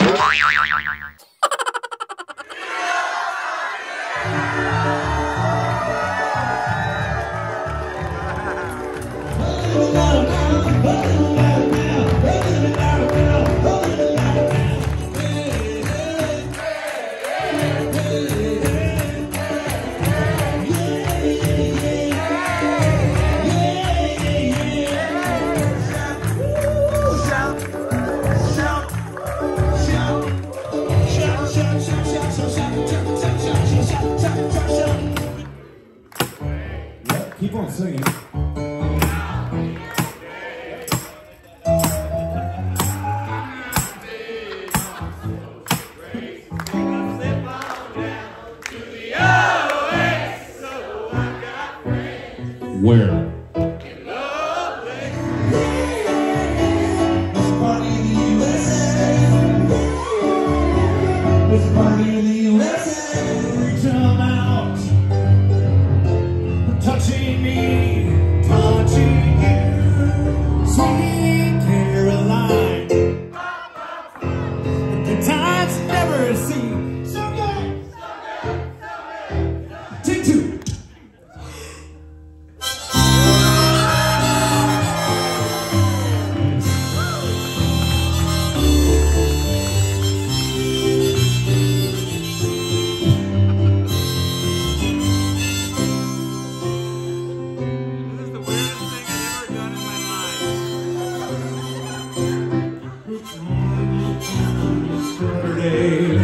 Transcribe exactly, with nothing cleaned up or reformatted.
Keep on singing. Where? This party in the U S A. This party in the U S A. Reach them out, touching me, touching you, sweet Caroline. The times never seem so good. Take two. Saturday